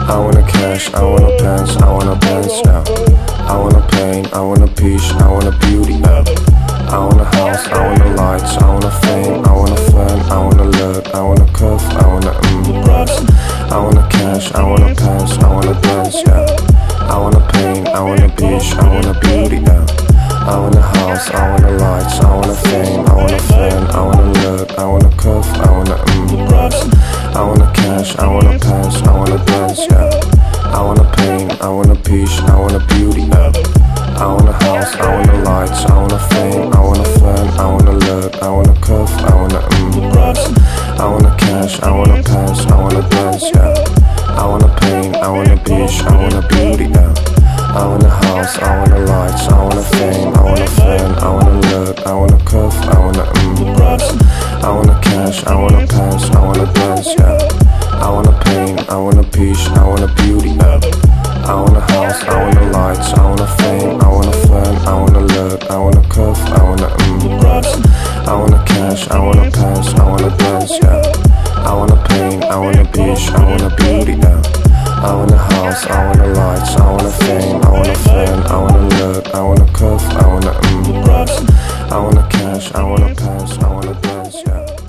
I want a cash, I want a pants, I want a benz, yeah. I want a plane, I want a peach, I want a beauty, yeah. I want a house, I want a lights, I want a fame, I want a fame, I want a look, I want a cuff, I want a breast. I want a cash, I want a pants, I want a benz, yeah. I want a plane, I want a beach, I want a beauty, yeah. I want a house, I want a lights, I want a fame, I want a fame, I want a look, I want a cuff, I want a breast. I want a cash, I want a pants, I want a benz, yeah. I want a plane, I want a beach, I want a beauty, yeah. I want a house, I want a lights, I want a fame, I want a fame, I want a look, I want a cuff, I want a breast. I want a cash, I want a pants, I want a benz, yeah. I want a plane, I want a beach, I want a beauty, yeah. I want a house, I want a lights, I want a fame, I want a fame, I want a look, I want a cuff, I want a breast. I want a cash, I want a pants, I want a benz, yeah. I want a plane, I want a beach, I want a beauty, yeah. I want a house, I want a lights, I want a fame, I want a fame, I want a look, I want a cuff, I want a breast. I want a cash, I want a pants, I want a benz, yeah. I want a plane, I want a beach, I want a beauty, yeah. I want a house, I want a lights, I want a fame, I want a fame, I want a look, I want a cuff, I want a breast. I want a cash, I want a pants, I want a benz, yeah.